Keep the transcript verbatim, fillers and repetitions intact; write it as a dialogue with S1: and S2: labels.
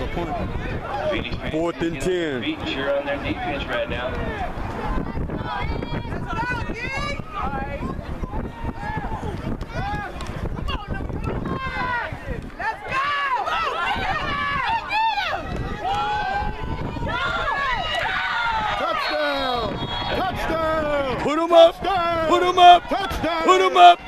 S1: a point. Fourth and ten.
S2: You're on their defense right now.
S1: Touchdown! Touchdown! Put him up! Put him up! Touchdown! Put him up!